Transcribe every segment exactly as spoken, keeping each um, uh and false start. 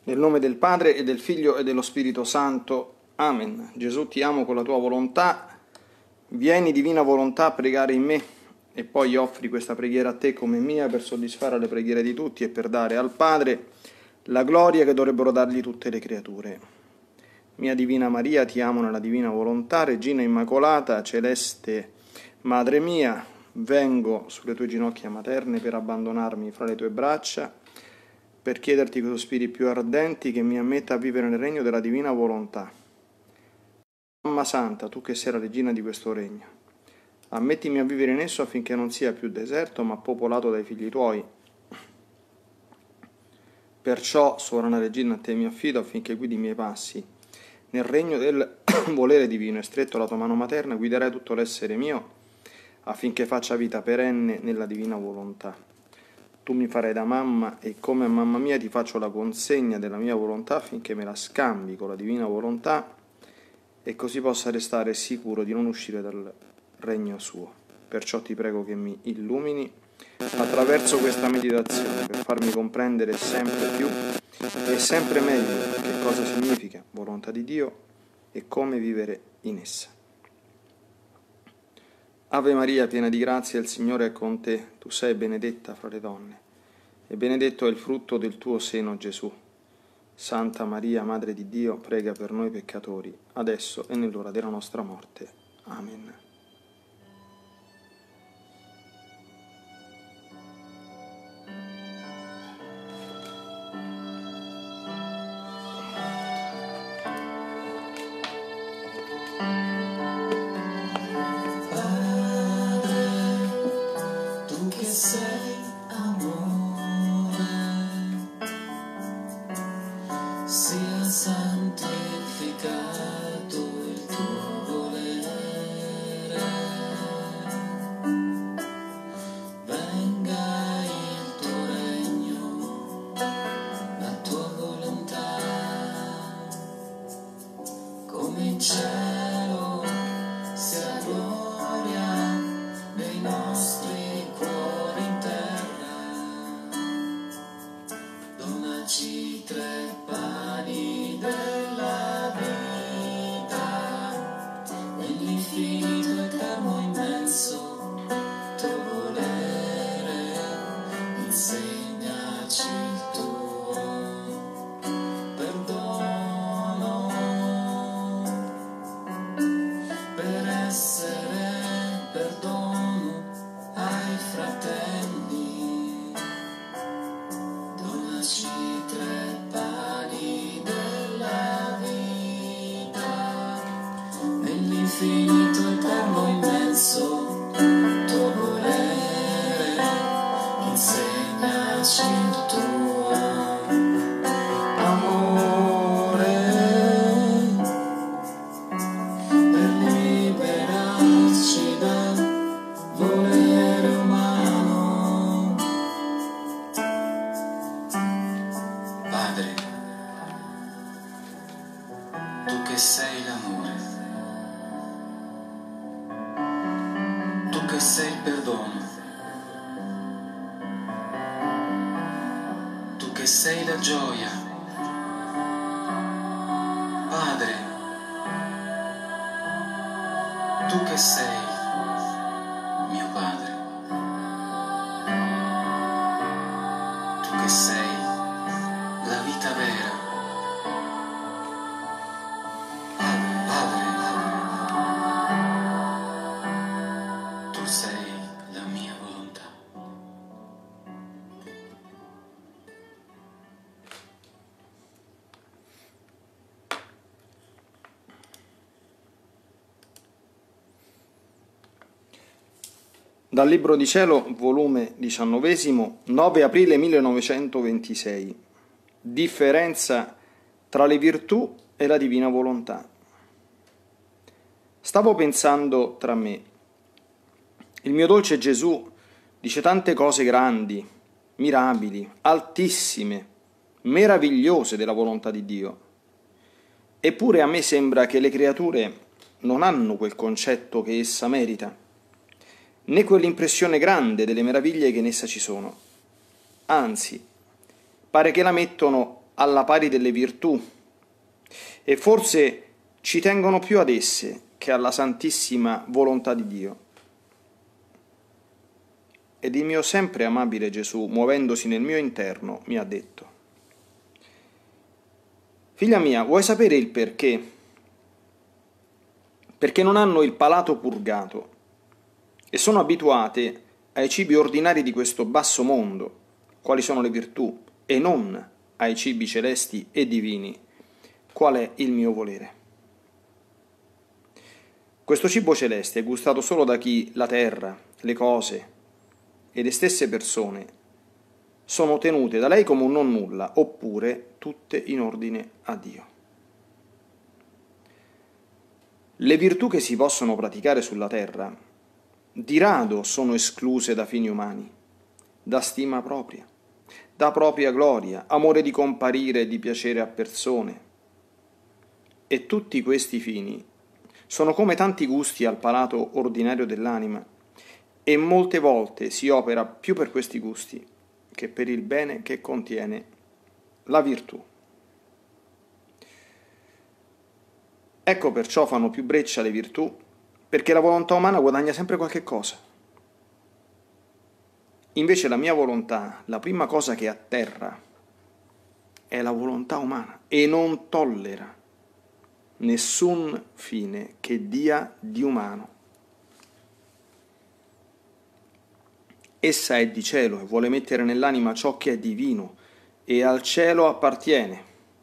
Nel nome del Padre e del Figlio e dello Spirito Santo. Amen. Gesù, ti amo con la tua volontà. Vieni, divina volontà, a pregare in me e poi offri questa preghiera a te come mia per soddisfare le preghiere di tutti e per dare al Padre la gloria che dovrebbero dargli tutte le creature. Mia Divina Maria, ti amo nella divina volontà, Regina Immacolata, celeste Madre mia, vengo sulle tue ginocchia materne per abbandonarmi fra le tue braccia, per chiederti con sospiri più ardenti che mi ammetta a vivere nel regno della divina volontà. Mamma Santa, tu che sei la regina di questo regno, ammettimi a vivere in esso affinché non sia più deserto ma popolato dai figli tuoi. Perciò, sovrana regina, a te mi affido affinché guidi i miei passi. Nel regno del volere divino e stretto la tua mano materna guiderai tutto l'essere mio affinché faccia vita perenne nella divina volontà. Tu mi farai da mamma e come a mamma mia ti faccio la consegna della mia volontà affinché me la scambi con la divina volontà e così possa restare sicuro di non uscire dal regno suo. Perciò ti prego che mi illumini attraverso questa meditazione per farmi comprendere sempre più e sempre meglio che cosa significa volontà di Dio e come vivere in essa. Ave Maria, piena di grazia, il Signore è con te. Tu sei benedetta fra le donne, e benedetto è il frutto del tuo seno, Gesù. Santa Maria, Madre di Dio, prega per noi peccatori, adesso e nell'ora della nostra morte. Amen. Sei la gioia, Padre, tu che sei mio Padre, tu che sei la vita vera, Padre, Padre, tu sei la mia volontà. Dal Libro di Cielo, volume diciannovesimo, nove aprile millenovecentoventisei. Differenza tra le virtù e la divina volontà. Stavo pensando tra me. Il mio dolce Gesù dice tante cose grandi, mirabili, altissime, meravigliose della volontà di Dio. Eppure a me sembra che le creature non hanno quel concetto che essa merita, né quell'impressione grande delle meraviglie che in essa ci sono. Anzi, pare che la mettono alla pari delle virtù e forse ci tengono più ad esse che alla santissima volontà di Dio. Ed il mio sempre amabile Gesù, muovendosi nel mio interno, mi ha detto: figlia mia, vuoi sapere il perché? Perché non hanno il palato purgato e sono abituate ai cibi ordinari di questo basso mondo, quali sono le virtù, e non ai cibi celesti e divini, qual è il mio volere. Questo cibo celeste è gustato solo da chi la terra, le cose e le stesse persone sono tenute da lei come un non nulla, oppure tutte in ordine a Dio. Le virtù che si possono praticare sulla terra di rado sono escluse da fini umani, da stima propria, da propria gloria, amore di comparire e di piacere a persone. E tutti questi fini sono come tanti gusti al palato ordinario dell'anima, e molte volte si opera più per questi gusti che per il bene che contiene la virtù. Ecco perciò fanno più breccia le virtù, perché la volontà umana guadagna sempre qualche cosa. Invece la mia volontà, la prima cosa che atterra, è la volontà umana e non tollera nessun fine che dia di umano. Essa è di cielo e vuole mettere nell'anima ciò che è divino e al cielo appartiene,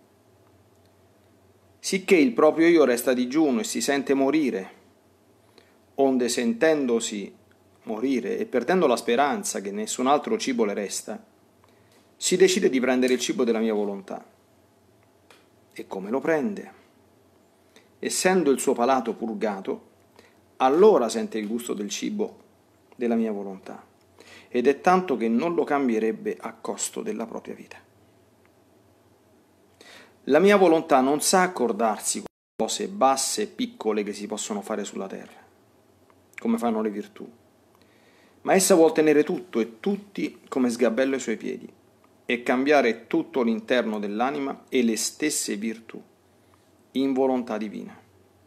sicché il proprio io resta digiuno e si sente morire, onde sentendosi morire e perdendo la speranza che nessun altro cibo le resta, si decide di prendere il cibo della mia volontà. E come lo prende? Essendo il suo palato purgato, allora sente il gusto del cibo della mia volontà, ed è tanto che non lo cambierebbe a costo della propria vita. La mia volontà non sa accordarsi con cose basse e piccole che si possono fare sulla terra, come fanno le virtù, ma essa vuol tenere tutto e tutti come sgabello ai suoi piedi e cambiare tutto l'interno dell'anima e le stesse virtù in volontà divina.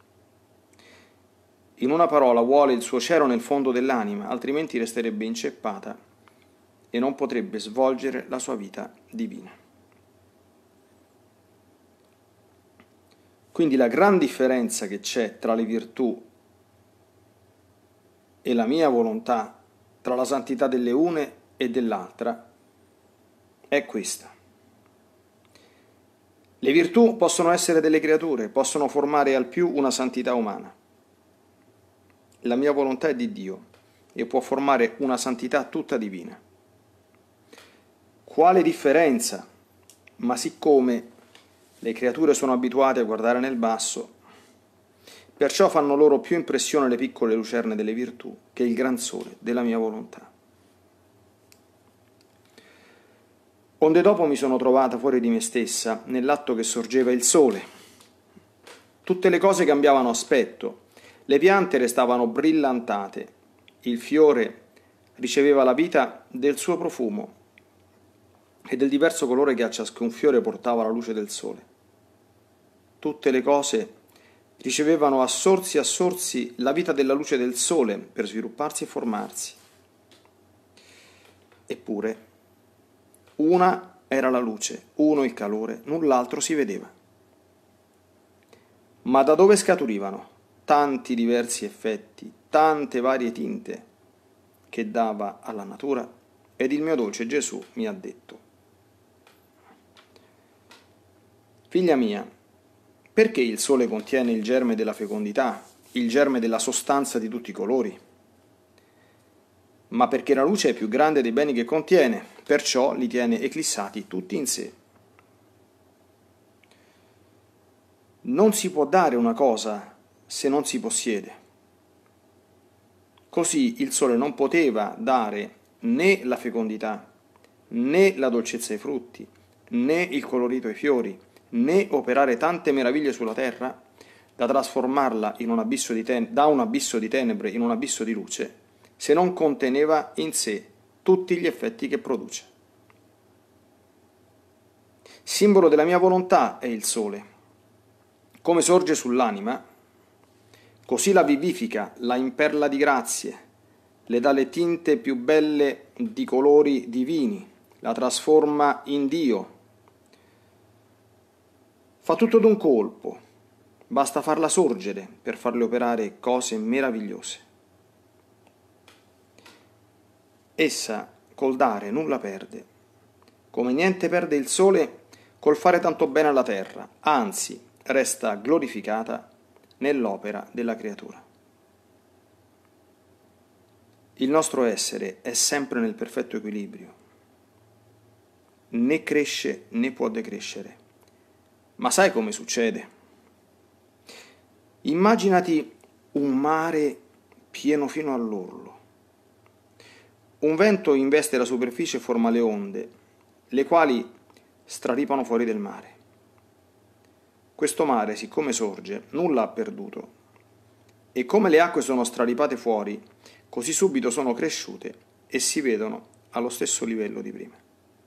In una parola, vuole il suo cielo nel fondo dell'anima, altrimenti resterebbe inceppata e non potrebbe svolgere la sua vita divina. Quindi la gran differenza che c'è tra le virtù e la mia volontà, tra la santità delle une e dell'altra, è questa. Le virtù possono essere delle creature, possono formare al più una santità umana. La mia volontà è di Dio e può formare una santità tutta divina. Quale differenza? Ma siccome le creature sono abituate a guardare nel basso, perciò fanno loro più impressione le piccole lucerne delle virtù che il gran sole della mia volontà. Onde dopo mi sono trovata fuori di me stessa, nell'atto che sorgeva il sole. Tutte le cose cambiavano aspetto, le piante restavano brillantate, il fiore riceveva la vita del suo profumo e del diverso colore che a ciascun fiore portava la luce del sole. Tutte le cose ricevevano a sorsi a sorsi la vita della luce del sole per svilupparsi e formarsi. Eppure, una era la luce, uno il calore, null'altro si vedeva. Ma da dove scaturivano tanti diversi effetti, tante varie tinte che dava alla natura? Ed il mio dolce Gesù mi ha detto: figlia mia, perché il sole contiene il germe della fecondità, il germe della sostanza di tutti i colori? Ma perché la luce è più grande dei beni che contiene, perciò li tiene eclissati tutti in sé. Non si può dare una cosa se non si possiede. Così il sole non poteva dare né la fecondità, né la dolcezza ai frutti, né il colorito ai fiori, né operare tante meraviglie sulla terra da trasformarla in un abisso di ten- da un abisso di tenebre in un abisso di luce, se non conteneva in sé tutti gli effetti che produce. Simbolo della mia volontà è il sole. Come sorge sull'anima, così la vivifica, la imperla di grazie, le dà le tinte più belle di colori divini, la trasforma in Dio. Fa tutto d'un colpo, basta farla sorgere per farle operare cose meravigliose. Essa, col dare, nulla perde, come niente perde il sole col fare tanto bene alla terra, anzi, resta glorificata nell'opera della creatura. Il nostro essere è sempre nel perfetto equilibrio, né cresce né può decrescere. Ma sai come succede? Immaginati un mare pieno fino all'orlo. Un vento investe la superficie e forma le onde, le quali straripano fuori del mare. Questo mare, siccome sorge, nulla ha perduto, e come le acque sono straripate fuori, così subito sono cresciute e si vedono allo stesso livello di prima.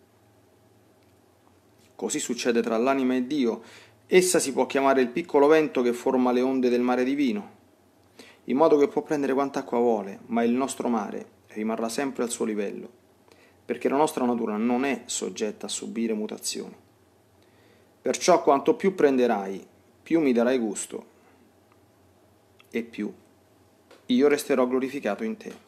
Così succede tra l'anima e Dio. Essa si può chiamare il piccolo vento che forma le onde del mare divino, in modo che può prendere quanta acqua vuole, ma il nostro mare rimarrà sempre al suo livello, perché la nostra natura non è soggetta a subire mutazioni. Perciò quanto più prenderai, più mi darai gusto, e più io resterò glorificato in te.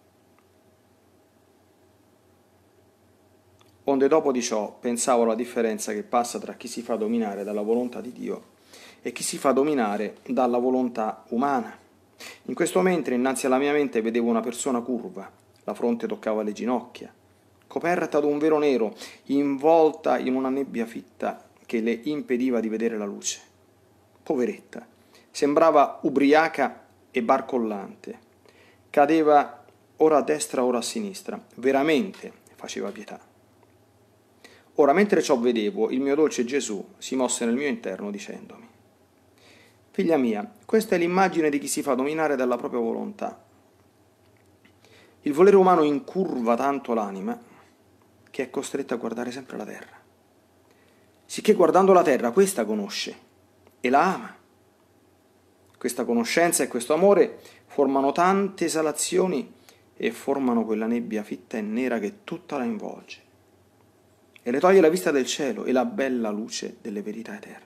Onde dopo di ciò pensavo alla differenza che passa tra chi si fa dominare dalla volontà di Dio e chi si fa dominare dalla volontà umana. In questo mentre innanzi alla mia mente vedevo una persona curva, la fronte toccava le ginocchia, coperta d'un velo nero, involta in una nebbia fitta che le impediva di vedere la luce. Poveretta, sembrava ubriaca e barcollante, cadeva ora a destra ora a sinistra, veramente faceva pietà. Ora, mentre ciò vedevo, il mio dolce Gesù si mosse nel mio interno dicendomi: figlia mia, questa è l'immagine di chi si fa dominare dalla propria volontà. Il volere umano incurva tanto l'anima che è costretta a guardare sempre la terra. Sicché guardando la terra questa conosce e la ama. Questa conoscenza e questo amore formano tante esalazioni e formano quella nebbia fitta e nera che tutta la involge e le toglie la vista del cielo e la bella luce delle verità eterne.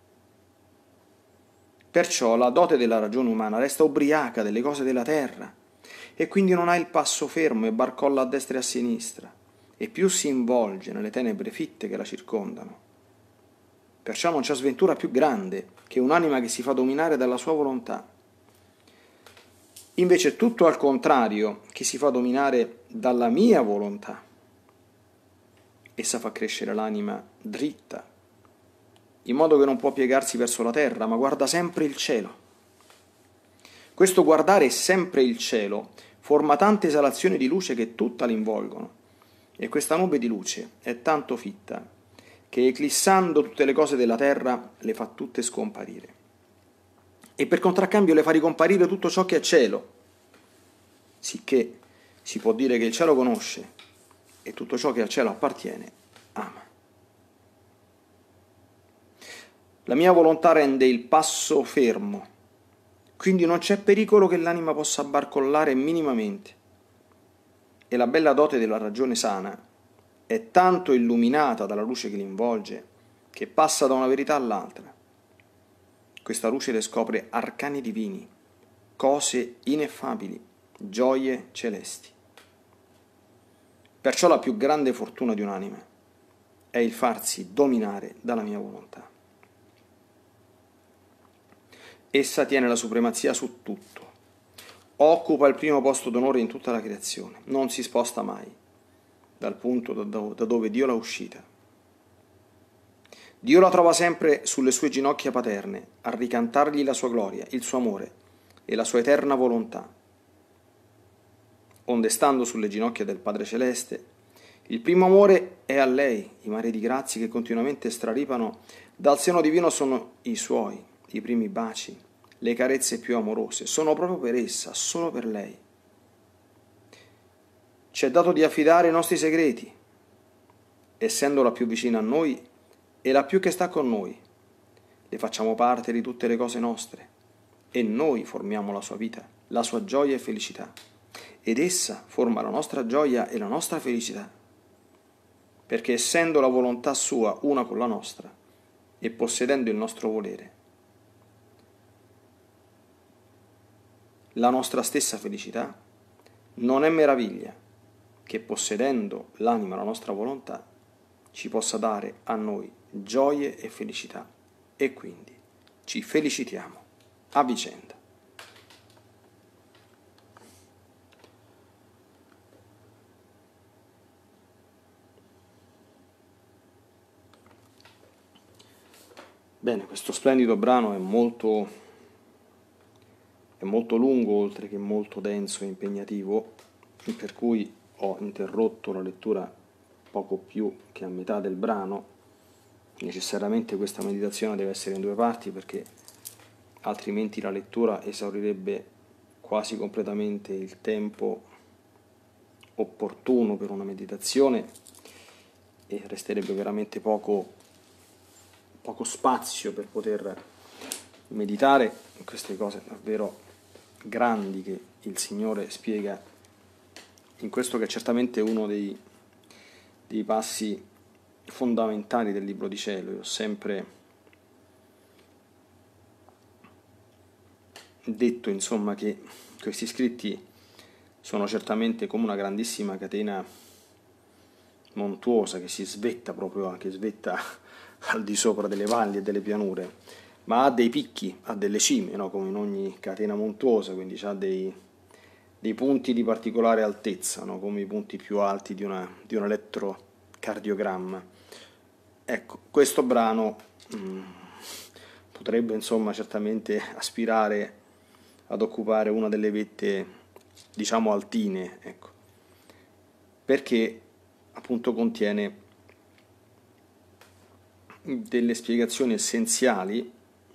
Perciò la dote della ragione umana resta ubriaca delle cose della terra e quindi non ha il passo fermo e barcolla a destra e a sinistra e più si involge nelle tenebre fitte che la circondano. Perciò non c'è sventura più grande che un'anima che si fa dominare dalla sua volontà. Invece tutto al contrario, che si fa dominare dalla mia volontà. Essa fa crescere l'anima dritta, in modo che non può piegarsi verso la terra, ma guarda sempre il cielo. Questo guardare sempre il cielo forma tante esalazioni di luce che tutta l'involgono, e questa nube di luce è tanto fitta che eclissando tutte le cose della terra le fa tutte scomparire, e per contraccambio le fa ricomparire tutto ciò che è cielo, sicché si può dire che il cielo conosce e tutto ciò che al cielo appartiene ama. La mia volontà rende il passo fermo, quindi non c'è pericolo che l'anima possa barcollare minimamente, e la bella dote della ragione sana è tanto illuminata dalla luce che l'involge che passa da una verità all'altra. Questa luce le scopre arcani divini, cose ineffabili, gioie celesti. Perciò la più grande fortuna di un'anima è il farsi dominare dalla mia volontà. Essa tiene la supremazia su tutto, occupa il primo posto d'onore in tutta la creazione, non si sposta mai dal punto da dove Dio l'ha uscita. Dio la trova sempre sulle sue ginocchia paterne, a ricantargli la sua gloria, il suo amore e la sua eterna volontà. Onde stando sulle ginocchia del Padre Celeste, il primo amore è a lei, i mari di grazie che continuamente straripano dal seno divino sono i suoi, i primi baci, le carezze più amorose, sono proprio per essa, solo per lei. Ci è dato di affidare i nostri segreti, essendola più vicina a noi, e la più che sta con noi, le facciamo parte di tutte le cose nostre e noi formiamo la sua vita, la sua gioia e felicità. Ed essa forma la nostra gioia e la nostra felicità, perché essendo la volontà sua una con la nostra e possedendo il nostro volere, la nostra stessa felicità, non è meraviglia che possedendo l'anima la nostra volontà ci possa dare a noi gioie e felicità e quindi ci felicitiamo a vicenda. Bene, questo splendido brano è molto, è molto lungo, oltre che molto denso e impegnativo, per cui ho interrotto la lettura poco più che a metà del brano. Necessariamente questa meditazione deve essere in due parti, perché altrimenti la lettura esaurirebbe quasi completamente il tempo opportuno per una meditazione e resterebbe veramente poco poco spazio per poter meditare queste cose davvero grandi che il Signore spiega in questo, che è certamente uno dei, dei passi fondamentali del Libro di Cielo. Io ho sempre detto, insomma, che questi scritti sono certamente come una grandissima catena montuosa che si svetta proprio, che svetta al di sopra delle valli e delle pianure, ma ha dei picchi, ha delle cime, no? Come in ogni catena montuosa, quindi ha dei, dei punti di particolare altezza, no? Come i punti più alti di, una, di un elettrocardiogramma. Ecco, questo brano mh, potrebbe insomma certamente aspirare ad occupare una delle vette, diciamo, altine, ecco, perché appunto contiene delle spiegazioni essenziali,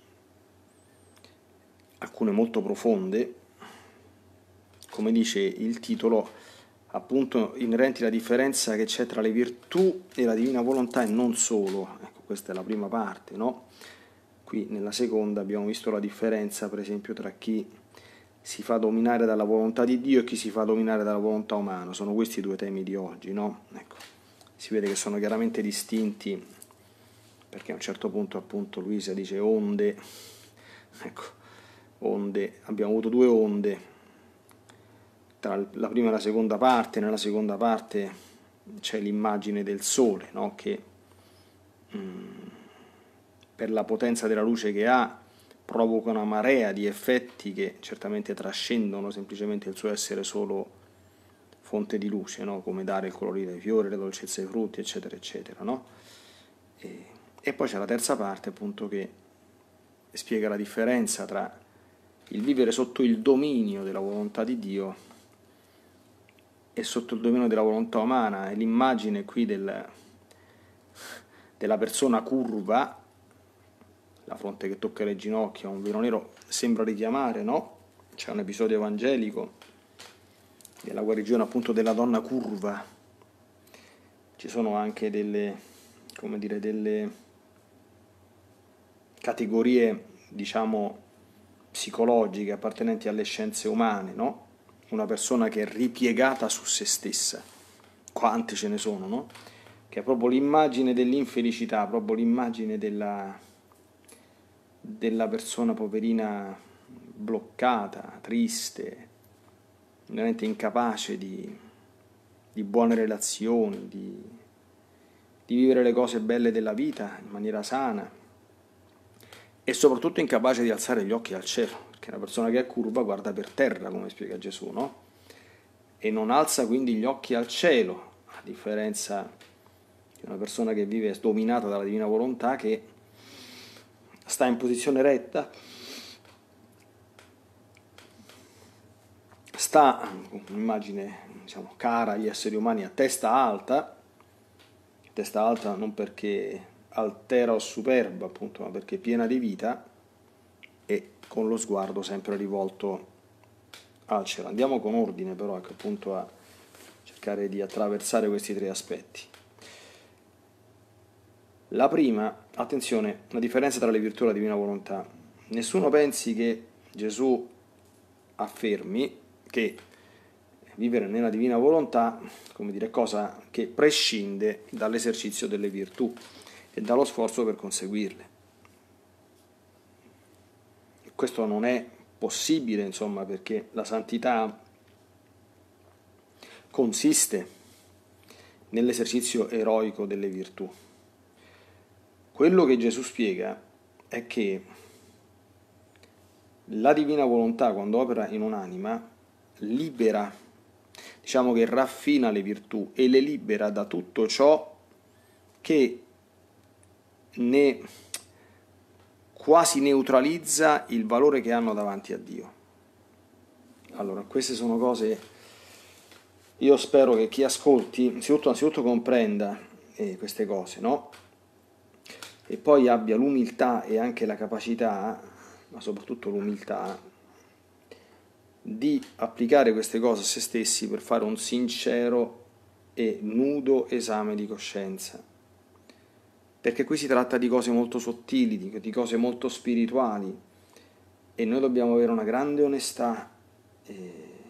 alcune molto profonde, come dice il titolo, appunto inerenti alla differenza che c'è tra le virtù e la divina volontà e non solo. Ecco, questa è la prima parte, no? Qui nella seconda abbiamo visto la differenza, per esempio, tra chi si fa dominare dalla volontà di Dio e chi si fa dominare dalla volontà umana. Sono questi i due temi di oggi, no? Ecco, si vede che sono chiaramente distinti, perché a un certo punto appunto Luisa dice onde, ecco, onde, abbiamo avuto due onde, tra la prima e la seconda parte. Nella seconda parte c'è l'immagine del sole, no? Che mh, per la potenza della luce che ha provoca una marea di effetti che certamente trascendono semplicemente il suo essere solo fonte di luce, no? Come dare il colorito ai fiori, la dolcezza ai frutti, eccetera, eccetera, no? E, E poi c'è la terza parte, appunto, che spiega la differenza tra il vivere sotto il dominio della volontà di Dio e sotto il dominio della volontà umana. E l'immagine qui del, della persona curva, la fronte che tocca le ginocchia, un velo nero, sembra richiamare, no? C'è un episodio evangelico della guarigione appunto della donna curva. Ci sono anche delle, come dire, delle categorie, diciamo, psicologiche appartenenti alle scienze umane, no? Una persona che è ripiegata su se stessa, quante ce ne sono, no? Che è proprio l'immagine dell'infelicità, proprio l'immagine della, della persona poverina bloccata, triste, veramente incapace di, di buone relazioni, di, di vivere le cose belle della vita in maniera sana, e soprattutto incapace di alzare gli occhi al cielo, perché una persona che è curva guarda per terra, come spiega Gesù, no? E non alza quindi gli occhi al cielo, a differenza di una persona che vive dominata dalla divina volontà, che sta in posizione retta, sta, un'immagine, diciamo, cara agli esseri umani, a testa alta, testa alta non perché altera o superba, appunto, ma perché piena di vita e con lo sguardo sempre rivolto al cielo. Andiamo con ordine però, ecco, appunto, a cercare di attraversare questi tre aspetti. La prima, attenzione, la differenza tra le virtù e la divina volontà. Nessuno pensi che Gesù affermi che vivere nella divina volontà, come dire, è cosa che prescinde dall'esercizio delle virtù e dallo sforzo per conseguirle. Questo non è possibile, insomma, perché la santità consiste nell'esercizio eroico delle virtù. Quello che Gesù spiega è che la divina volontà, quando opera in un'anima, libera, diciamo che raffina le virtù e le libera da tutto ciò che ne quasi neutralizza il valore che hanno davanti a Dio. Allora, queste sono cose, io spero che chi ascolti, anzitutto, anzitutto comprenda eh, queste cose, no? E poi abbia l'umiltà e anche la capacità, ma soprattutto l'umiltà, di applicare queste cose a se stessi per fare un sincero e nudo esame di coscienza. Perché qui si tratta di cose molto sottili, di, di cose molto spirituali, e noi dobbiamo avere una grande onestà e,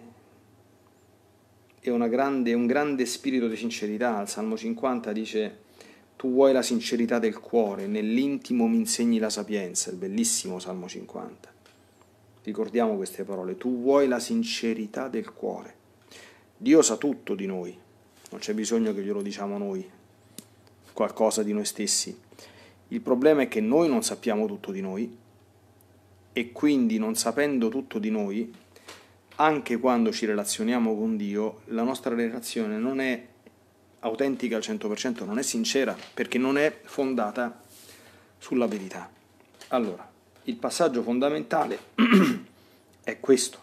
e una grande, un grande spirito di sincerità. Al Salmo cinquanta dice: tu vuoi la sincerità del cuore, nell'intimo mi insegni la sapienza, il bellissimo Salmo cinquanta. Ricordiamo queste parole: tu vuoi la sincerità del cuore. Dio sa tutto di noi, non c'è bisogno che glielo diciamo noi, qualcosa di noi stessi. Il problema è che noi non sappiamo tutto di noi e quindi, non sapendo tutto di noi, anche quando ci relazioniamo con Dio, la nostra relazione non è autentica al cento per cento, non è sincera, perché non è fondata sulla verità. Allora, il passaggio fondamentale è questo.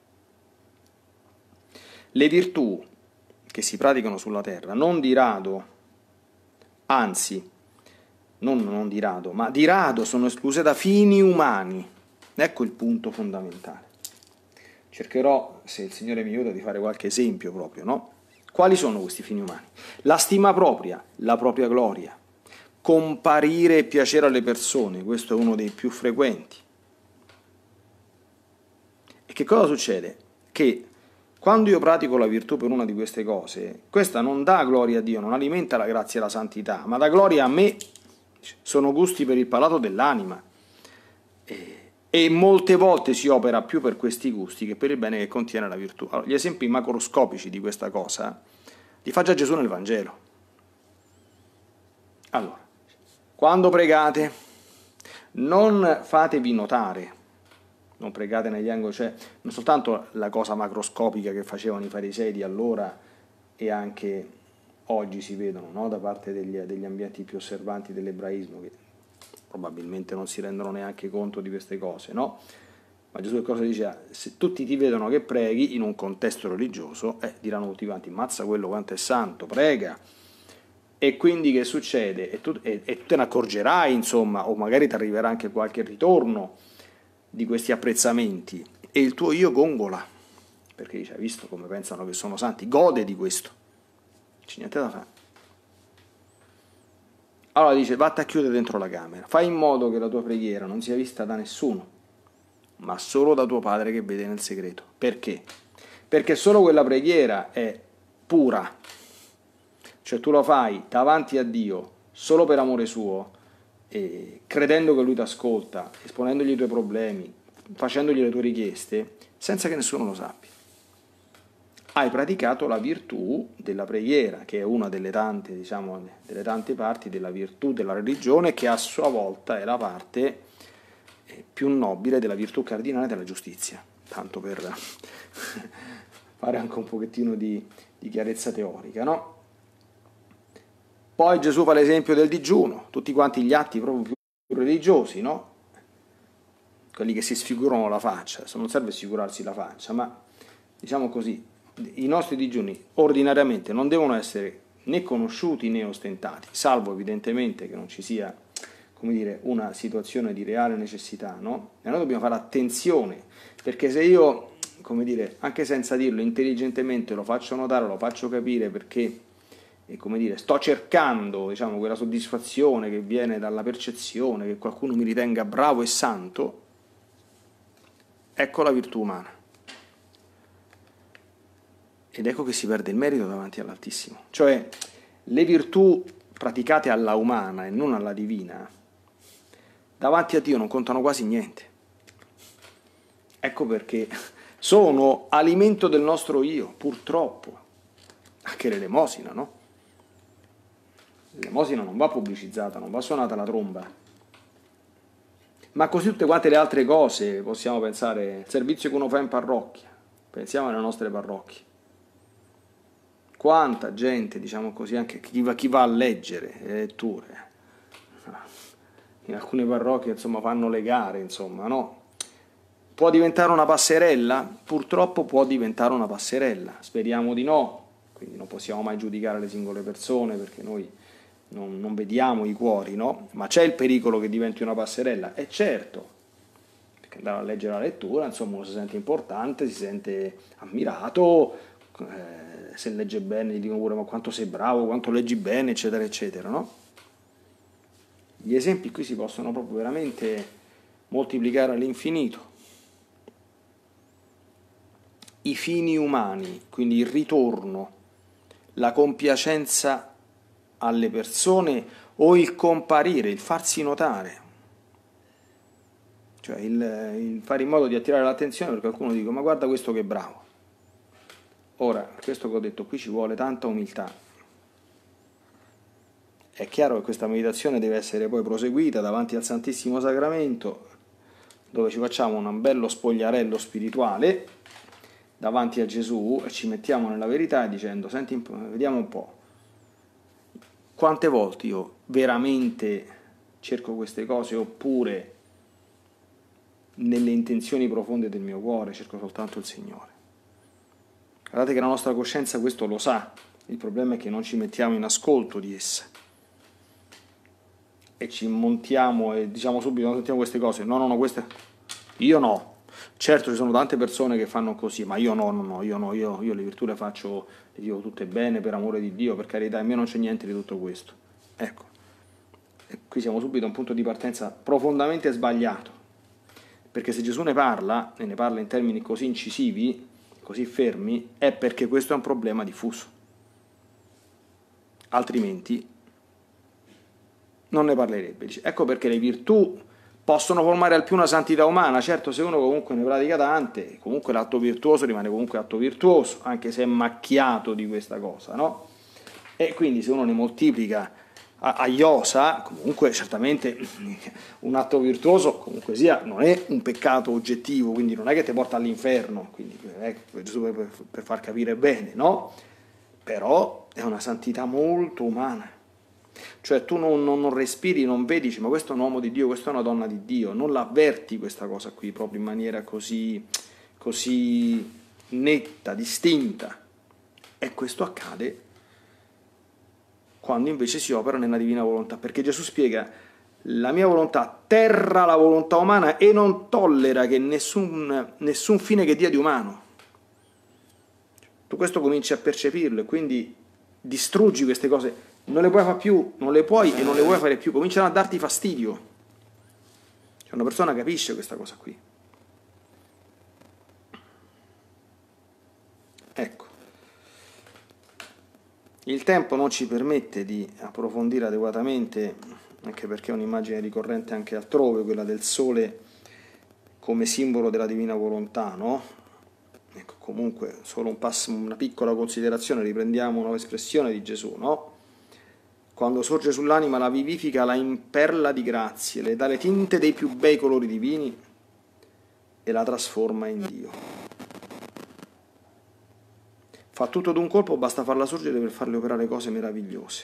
Le virtù che si praticano sulla terra non di rado, anzi, non, non di rado, ma di rado sono escluse da fini umani. Ecco il punto fondamentale. Cercherò, se il Signore mi aiuta, di fare qualche esempio proprio, no? Quali sono questi fini umani? La stima propria, la propria gloria, comparire e piacere alle persone, questo è uno dei più frequenti. E che cosa succede? Che quando io pratico la virtù per una di queste cose, questa non dà gloria a Dio, non alimenta la grazia e la santità, ma dà gloria a me. Sono gusti per il palato dell'anima. E, e molte volte si opera più per questi gusti che per il bene che contiene la virtù. Allora, gli esempi macroscopici di questa cosa li fa già Gesù nel Vangelo. Allora, quando pregate, non fatevi notare, non pregate negli angoli, cioè non soltanto la cosa macroscopica che facevano i farisei di allora e anche oggi si vedono, no? Da parte degli, degli ambienti più osservanti dell'ebraismo, che probabilmente non si rendono neanche conto di queste cose, no? Ma Gesù che cosa diceva? Se tutti ti vedono che preghi in un contesto religioso, eh, diranno tutti quanti: mazza quello quanto è santo, prega. E quindi che succede? E tu, e, e tu te ne accorgerai, insomma, o magari ti arriverà anche qualche ritorno di questi apprezzamenti, e il tuo io gongola, perché dice: hai visto come pensano che sono santi? Gode di questo, c'è niente da fare. Allora dice: vatti a chiudere dentro la camera, fai in modo che la tua preghiera non sia vista da nessuno, ma solo da tuo padre che vede nel segreto. Perché? Perché solo quella preghiera è pura, cioè tu la fai davanti a Dio solo per amore suo, e credendo che Lui ti ascolta, esponendogli i tuoi problemi, facendogli le tue richieste, senza che nessuno lo sappia. Hai praticato la virtù della preghiera, che è una delle tante, diciamo, delle tante parti della virtù della religione, che a sua volta è la parte più nobile della virtù cardinale della giustizia, tanto per fare anche un pochettino di, di chiarezza teorica, no? Poi Gesù fa l'esempio del digiuno, tutti quanti gli atti proprio più religiosi, no? Quelli che si sfigurano la faccia. Adesso non serve sfigurarsi la faccia, ma diciamo così, i nostri digiuni ordinariamente non devono essere né conosciuti né ostentati, salvo evidentemente che non ci sia, come dire, una situazione di reale necessità, no? E noi dobbiamo fare attenzione, perché se io, come dire, anche senza dirlo, intelligentemente lo faccio notare, lo faccio capire, perché e come dire, sto cercando, diciamo, quella soddisfazione che viene dalla percezione che qualcuno mi ritenga bravo e santo, ecco la virtù umana. Ed ecco che si perde il merito davanti all'Altissimo. Cioè, le virtù praticate alla umana e non alla divina, davanti a Dio non contano quasi niente. Ecco perché sono alimento del nostro io, purtroppo. Anche l'elemosina, no? L'elemosina non va pubblicizzata, non va suonata la tromba. Ma così tutte quante le altre cose, possiamo pensare, il servizio che uno fa in parrocchia, pensiamo alle nostre parrocchie. Quanta gente, diciamo così, anche chi va, chi va a leggere le letture, in alcune parrocchie, insomma, fanno le gare, insomma, no? Può diventare una passerella? Purtroppo può diventare una passerella, speriamo di no, quindi non possiamo mai giudicare le singole persone perché noi non, non vediamo i cuori, no? Ma c'è il pericolo che diventi una passerella? E certo, perché andare a leggere la lettura, insomma, uno si sente importante, si sente ammirato, eh, se legge bene gli dicono pure ma quanto sei bravo, quanto leggi bene, eccetera, eccetera, no? Gli esempi qui si possono proprio veramente moltiplicare all'infinito. I fini umani, quindi il ritorno, la compiacenza alle persone o il comparire, il farsi notare, cioè il, il fare in modo di attirare l'attenzione perché qualcuno dice ma guarda questo che è bravo. Ora, questo che ho detto qui ci vuole tanta umiltà. È chiaro che questa meditazione deve essere poi proseguita davanti al Santissimo Sacramento, dove ci facciamo un bello spogliarello spirituale davanti a Gesù e ci mettiamo nella verità dicendo, senti, vediamo un po', quante volte io veramente cerco queste cose oppure nelle intenzioni profonde del mio cuore cerco soltanto il Signore. Guardate che la nostra coscienza questo lo sa, il problema è che non ci mettiamo in ascolto di essa e ci montiamo e diciamo subito, non sentiamo queste cose, no, no, no, queste, io no. Certo ci sono tante persone che fanno così, ma io no, no, no, io no, io, io le virtù le faccio, le dico tutte bene per amore di Dio, per carità, in me non c'è niente di tutto questo. Ecco, e qui siamo subito a un punto di partenza profondamente sbagliato, perché se Gesù ne parla, e ne parla in termini così incisivi, così fermi, è perché questo è un problema diffuso. Altrimenti non ne parlerebbe. Dice, ecco perché le virtù possono formare al più una santità umana. Certo, se uno comunque ne pratica tante, comunque l'atto virtuoso rimane comunque atto virtuoso, anche se è macchiato di questa cosa, no? E quindi se uno ne moltiplica a, a iosa, comunque certamente un atto virtuoso comunque sia, non è un peccato oggettivo, quindi non è che ti porta all'inferno, quindi eh, Gesù per, per far capire bene, no? Però è una santità molto umana. Cioè tu non, non, non respiri, non vedi, dici, ma questo è un uomo di Dio, questa è una donna di Dio, non l'avverti questa cosa qui proprio in maniera così, così netta, distinta. E questo accade quando invece si opera nella divina volontà, perché Gesù spiega, la mia volontà terra la volontà umana e non tollera che nessun, nessun fine che dia di umano. Tu questo cominci a percepirlo e quindi distruggi queste cose. Non le puoi fare più, non le puoi e non le vuoi fare più, cominciano a darti fastidio. Cioè una persona capisce questa cosa qui. Ecco. Il tempo non ci permette di approfondire adeguatamente, anche perché è un'immagine ricorrente anche altrove, quella del sole come simbolo della divina volontà, no? Ecco, comunque, solo un passo, una piccola considerazione, riprendiamo una espressione di Gesù, no? Quando sorge sull'anima la vivifica, la imperla di grazie, le dà le tinte dei più bei colori divini e la trasforma in Dio. Fa tutto d'un colpo, basta farla sorgere per farle operare cose meravigliose.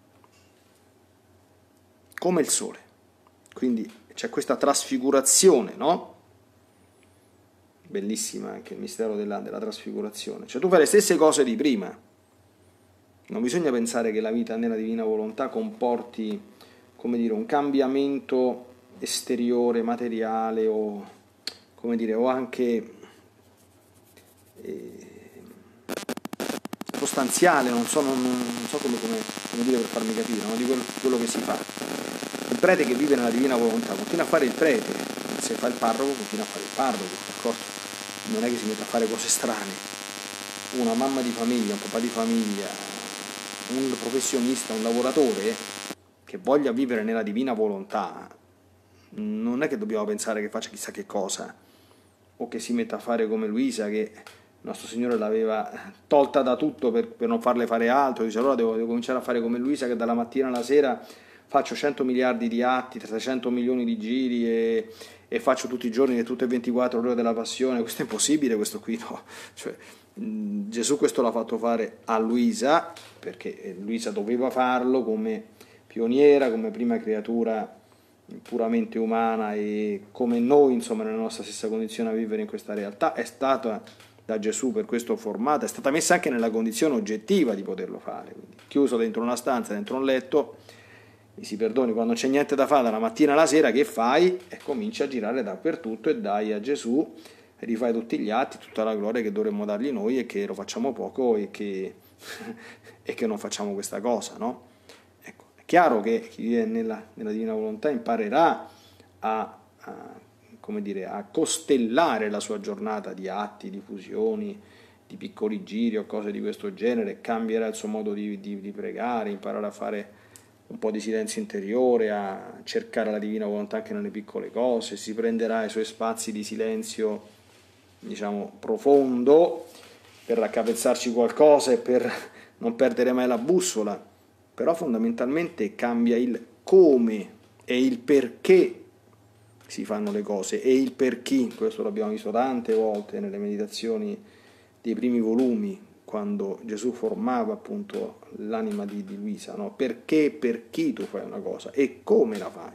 Come il sole. Quindi c'è questa trasfigurazione, no? Bellissima anche il mistero della, della trasfigurazione. Cioè tu fai le stesse cose di prima. Non bisogna pensare che la vita nella divina volontà comporti, come dire, un cambiamento esteriore, materiale o, come dire, o anche eh, sostanziale, non so, non, non so come, come, come dire per farmi capire, no? Di quello, quello che si fa. Il prete che vive nella divina volontà continua a fare il prete, se fa il parroco continua a fare il parroco, d'accordo? Non è che si mette a fare cose strane. Una mamma di famiglia, un papà di famiglia, un professionista, un lavoratore che voglia vivere nella divina volontà, non è che dobbiamo pensare che faccia chissà che cosa, o che si metta a fare come Luisa, che il nostro Signore l'aveva tolta da tutto per, per non farle fare altro. Dice allora devo, devo cominciare a fare come Luisa, che dalla mattina alla sera faccio cento miliardi di atti, trecento milioni di giri e, e faccio tutti i giorni e tutte le ventiquattro ore della passione. Questo è impossibile, questo qui no. Cioè, mh, Gesù questo l'ha fatto fare a Luisa, perché Luisa doveva farlo come pioniera, come prima creatura puramente umana e come noi, insomma, nella nostra stessa condizione a vivere in questa realtà. È stata da Gesù per questo formata, è stata messa anche nella condizione oggettiva di poterlo fare, quindi chiuso dentro una stanza, dentro un letto, mi si perdoni, quando c'è niente da fare dalla mattina alla sera, che fai? E cominci a girare dappertutto e dai a Gesù, e rifai tutti gli atti, tutta la gloria che dovremmo dargli noi e che lo facciamo poco e che, e che non facciamo questa cosa, no? Ecco, è chiaro che chi vive nella, nella divina volontà imparerà a, a come dire, a costellare la sua giornata di atti, di fusioni, di piccoli giri o cose di questo genere, cambierà il suo modo di, di, di pregare, imparare a fare un po' di silenzio interiore, a cercare la divina volontà anche nelle piccole cose, si prenderà i suoi spazi di silenzio, diciamo, profondo, per raccapezzarci qualcosa e per non perdere mai la bussola, però fondamentalmente cambia il come e il perché si fanno le cose e il per chi. Questo l'abbiamo visto tante volte nelle meditazioni dei primi volumi, quando Gesù formava appunto l'anima di, di Luisa, no? Perché e per chi tu fai una cosa e come la fai.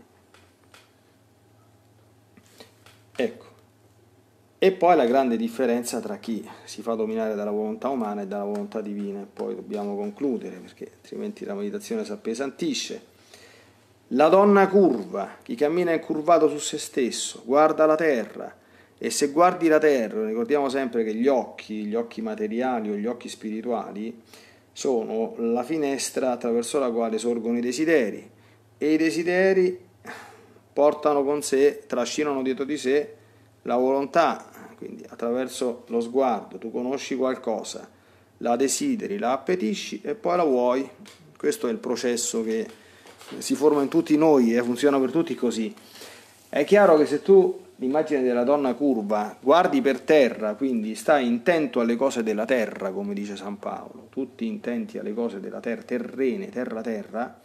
Ecco. E poi la grande differenza tra chi si fa dominare dalla volontà umana e dalla volontà divina, e poi dobbiamo concludere perché altrimenti la meditazione si appesantisce. La donna curva, chi cammina incurvato su se stesso, guarda la terra, e se guardi la terra, ricordiamo sempre che gli occhi, gli occhi materiali o gli occhi spirituali, sono la finestra attraverso la quale sorgono i desideri, e i desideri portano con sé, trascinano dietro di sé la volontà, quindi attraverso lo sguardo tu conosci qualcosa, la desideri, la appetisci e poi la vuoi. Questo è il processo che si forma in tutti noi e funziona per tutti così. È chiaro che se tu l'immagine della donna curva guardi per terra, quindi stai intento alle cose della terra, come dice San Paolo, tutti intenti alle cose della terra, terrene, terra terra,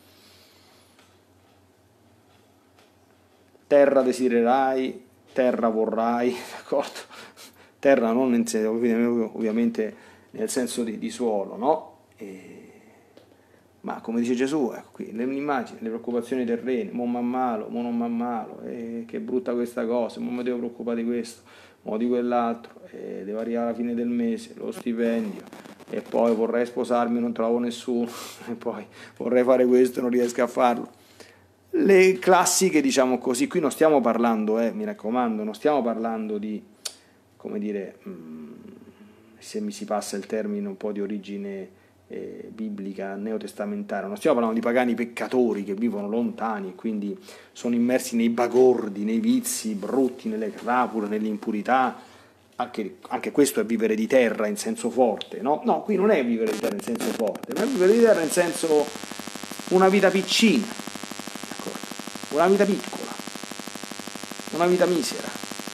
terra desidererai, terra vorrai, d'accordo? Terra non in senso, ovviamente nel senso di, di suolo, no? E ma come dice Gesù, ecco qui, l'immagine, le preoccupazioni terrene, mo m'ammalo, mo non m'ammalo, eh, che brutta questa cosa, mo mi devo preoccupare di questo, mo di quell'altro, eh, devo arrivare alla fine del mese, lo stipendio, e poi vorrei sposarmi, non trovo nessuno, e poi vorrei fare questo e non riesco a farlo. Le classiche, diciamo così, qui non stiamo parlando, eh, mi raccomando, non stiamo parlando di, come dire, mh, se mi si passa il termine un po' di origine Eh, biblica, neotestamentaria, non stiamo parlando di pagani peccatori che vivono lontani e quindi sono immersi nei bagordi, nei vizi brutti, nelle crapule, nell'impurità, anche, anche questo è vivere di terra in senso forte, no? No, qui non è vivere di terra in senso forte, ma è vivere di terra in senso una vita piccina, d'accordo? Una vita piccola, una vita misera,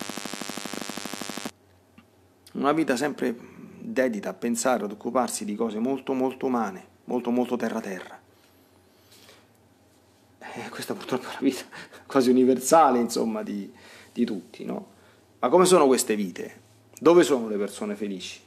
una vita sempre dedita a pensare, ad occuparsi di cose molto molto umane, molto molto terra terra. E questa purtroppo è una vita quasi universale, insomma, di, di tutti, no? Ma come sono queste vite? Dove sono le persone felici?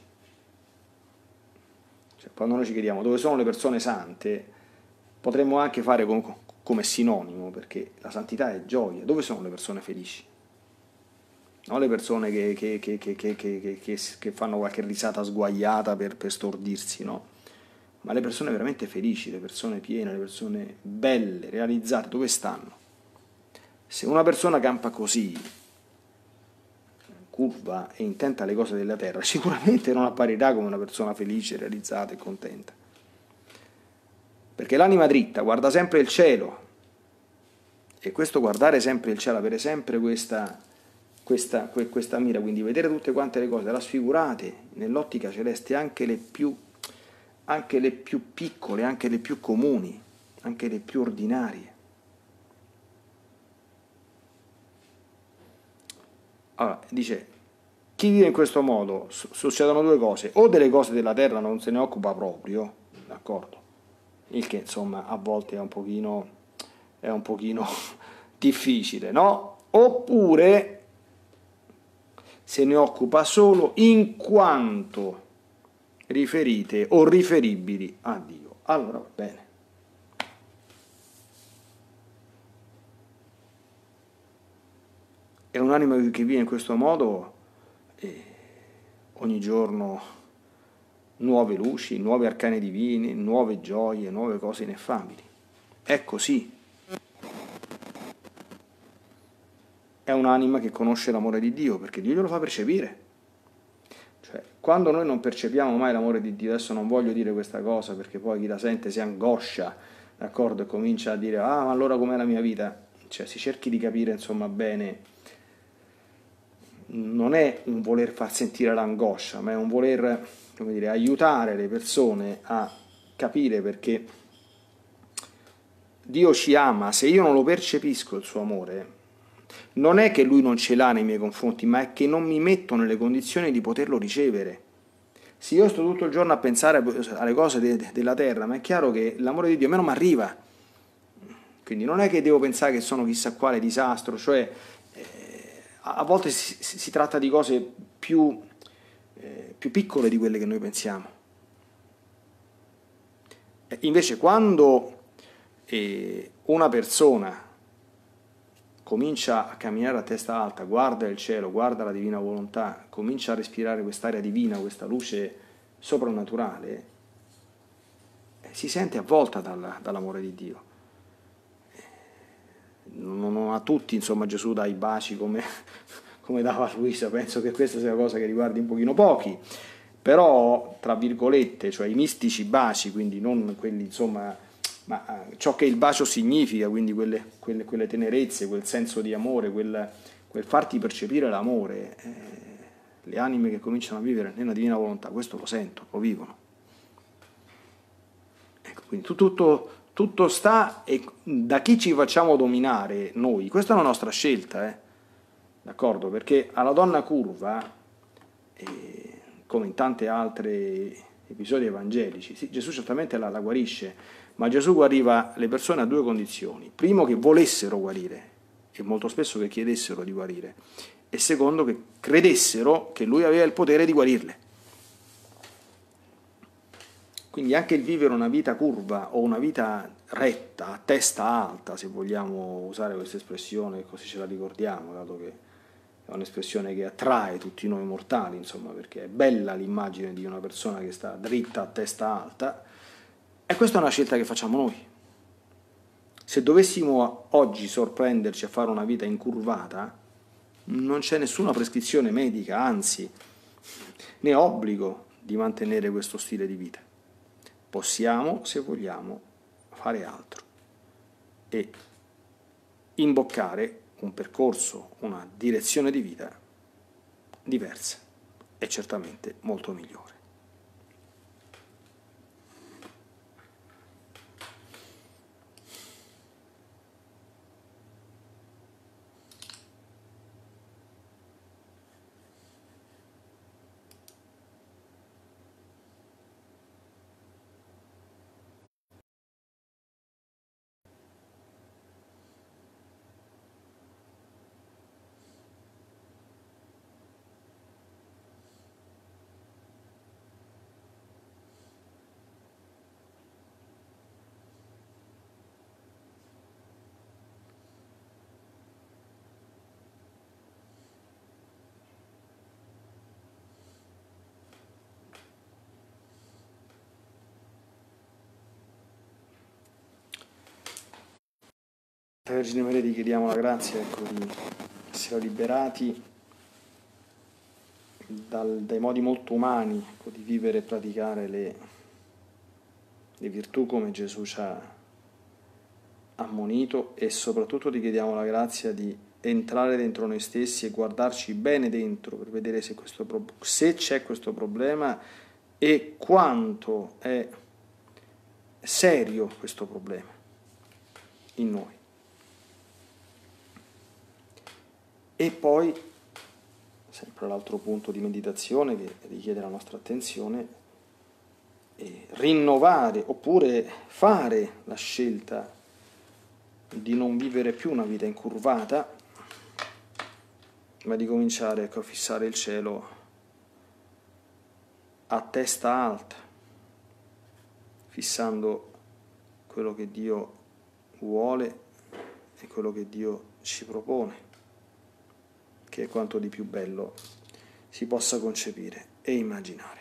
Cioè, quando noi ci chiediamo dove sono le persone sante, potremmo anche fare com- come sinonimo, perché la santità è gioia. Dove sono le persone felici? Non le persone che, che, che, che, che, che, che, che fanno qualche risata sguaiata per, per stordirsi, no? Ma le persone veramente felici, le persone piene, le persone belle, realizzate, dove stanno? Se una persona campa così, curva e intenta alle cose della terra, sicuramente non apparirà come una persona felice, realizzata e contenta. Perché l'anima dritta guarda sempre il cielo, e questo guardare sempre il cielo, avere sempre questa, questa, questa mira, quindi vedere tutte quante le cose rassfigurate nell'ottica celeste, anche le più, anche le più piccole, anche le più comuni, anche le più ordinarie. Allora, dice, chi vive in questo modo, succedono due cose: o delle cose della terra non se ne occupa proprio, d'accordo? Il che insomma a volte è un pochino, è un pochino difficile, no? Oppure se ne occupa solo in quanto riferite o riferibili a Dio. Allora va bene. È un'anima che vive in questo modo, e ogni giorno nuove luci, nuovi arcani divini, nuove gioie, nuove cose ineffabili. È così. È un'anima che conosce l'amore di Dio, perché Dio glielo fa percepire. Cioè, quando noi non percepiamo mai l'amore di Dio, adesso non voglio dire questa cosa perché poi chi la sente si angoscia, d'accordo, e comincia a dire: ah, ma allora com'è la mia vita? Cioè, si cerchi di capire, insomma, bene. Non è un voler far sentire l'angoscia, ma è un voler, come dire, aiutare le persone a capire perché Dio ci ama. Se io non lo percepisco il suo amore, non è che lui non ce l'ha nei miei confronti, ma è che non mi metto nelle condizioni di poterlo ricevere. Se io sto tutto il giorno a pensare alle cose de- de- della terra, ma è chiaro che l'amore di Dio a me non mi arriva. Quindi non è che devo pensare che sono chissà quale disastro, cioè a volte si, si tratta di cose più, eh, più piccole di quelle che noi pensiamo. E invece quando eh, una persona comincia a camminare a testa alta, guarda il cielo, guarda la divina volontà, comincia a respirare quest'aria divina, questa luce soprannaturale, eh, si sente avvolta dal, dall'amore di Dio. Non a tutti, insomma, Gesù dà i baci come, come dava a Luisa, penso che questa sia una cosa che riguardi un pochino pochi, però, tra virgolette, cioè i mistici baci, quindi non quelli, insomma, ma ciò che il bacio significa, quindi quelle, quelle, quelle tenerezze, quel senso di amore, quel, quel farti percepire l'amore, eh, le anime che cominciano a vivere nella divina volontà, questo lo sento, lo vivono. Ecco, quindi tutto... Tutto sta e da chi ci facciamo dominare noi, questa è la nostra scelta, eh? D'accordo? Perché alla donna curva, eh, come in tanti altri episodi evangelici, sì, Gesù certamente la, la guarisce, ma Gesù guariva le persone a due condizioni: primo, che volessero guarire, e molto spesso che chiedessero di guarire, e secondo, che credessero che lui aveva il potere di guarirle. Quindi anche il vivere una vita curva o una vita retta, a testa alta, se vogliamo usare questa espressione, così ce la ricordiamo, dato che è un'espressione che attrae tutti noi mortali, insomma, perché è bella l'immagine di una persona che sta dritta a testa alta, e questa è una scelta che facciamo noi. Se dovessimo oggi sorprenderci a fare una vita incurvata, non c'è nessuna prescrizione medica, anzi, né obbligo di mantenere questo stile di vita. Possiamo, se vogliamo, fare altro e imboccare un percorso, una direzione di vita diversa e certamente molto migliore. Vergine Maria, ti chiediamo la grazia, ecco, di essere liberati dal, dai modi molto umani, ecco, di vivere e praticare le, le virtù come Gesù ci ha ammonito, e soprattutto ti chiediamo la grazia di entrare dentro noi stessi e guardarci bene dentro per vedere se, questo, se c'è questo problema e quanto è serio questo problema in noi. E poi, sempre l'altro punto di meditazione che richiede la nostra attenzione, è rinnovare oppure fare la scelta di non vivere più una vita incurvata, ma di cominciare, ecco, a fissare il cielo a testa alta, fissando quello che Dio vuole e quello che Dio ci propone, che è quanto di più bello si possa concepire e immaginare.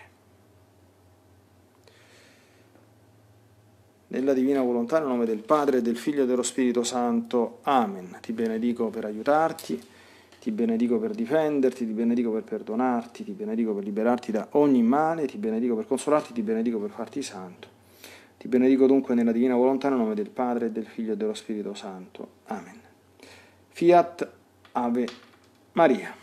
Nella divina volontà, nel nome del Padre, del Figlio e dello Spirito Santo. Amen. Ti benedico per aiutarti, ti benedico per difenderti, ti benedico per perdonarti, ti benedico per liberarti da ogni male, ti benedico per consolarti, ti benedico per farti santo. Ti benedico dunque nella divina volontà, nel nome del Padre, del Figlio e dello Spirito Santo. Amen. Fiat Ave Maria.